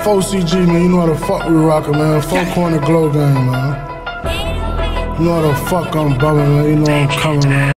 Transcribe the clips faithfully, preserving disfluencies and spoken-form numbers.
four C G, man, you know how the fuck we rockin', man. Four corner glow game, man. You know how the fuck I'm bumming, man. You know I'm coming, man.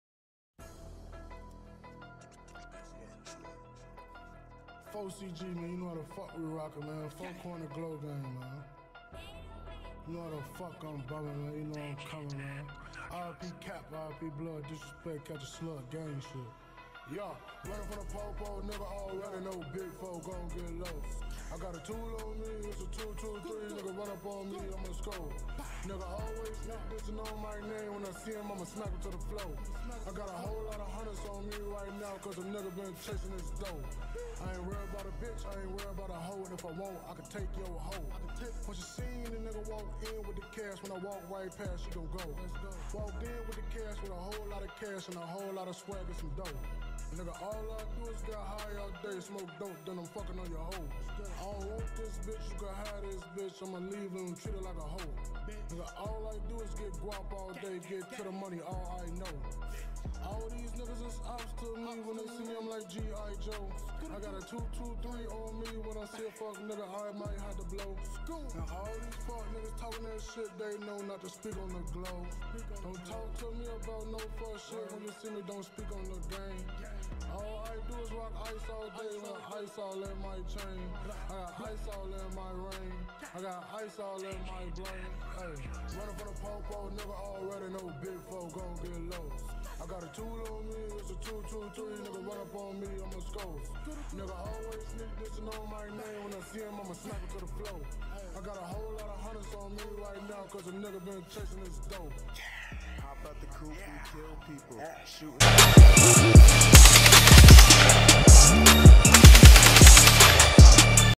four C G, man, you know how the fuck we rockin', man. Four corner glow game, man. You know how the fuck I'm bumming, man. You know I'm coming, man. R P Cap, R P Blood, disrespect, catch a slug, gang shit. Yeah, running from the Popl, nigga already know big folk gon' get low. I got a tool on me, it's a two two three, nigga run up on me, I'ma score. Nigga always sniff this and know my name, when I see him I'ma smack him to the floor. I got a whole lot of hunters on me right now, cause a nigga been chasing this dough. I ain't worried about a bitch, I ain't worried about a hoe, and if I want, I can take your hoe. Once you seen the nigga walk in with the cash, when I walk right past, you gon' go. Walked in with the cash, with a whole lot of cash and a whole lot of swag and some dough. Nigga, all I do is get high all day, smoke dope, then I'm fucking on your hoe. I don't want this bitch, you can have this bitch, I'ma leave him, treat her like a hoe. Nigga, all I do is get guap all day, get to the money, all I know. All these niggas is ops to me, when they see me I'm like G I Joe. I got a two two three on me, when I see a fuck nigga I might have to blow. Now all these fuck niggas talking that shit, they know not to speak on the glow. Don't talk to me about no fuck shit, when you see me don't speak on the game. All I do is rock ice all day, when ice all in my chain. I got ice all in my rain, I got ice all in my brain. Hey, running from the Popl, nigga already know big folk gon' get low. I got a tool on me, it's a two two three, nigga run up on me, I'ma score. Nigga always sneak this and know my name, when I see him I'ma smack him to the floor. I got a whole lot of hunters on me right now, cause a nigga been chasing this dope. Hop out the coupe, we kill people, shooting.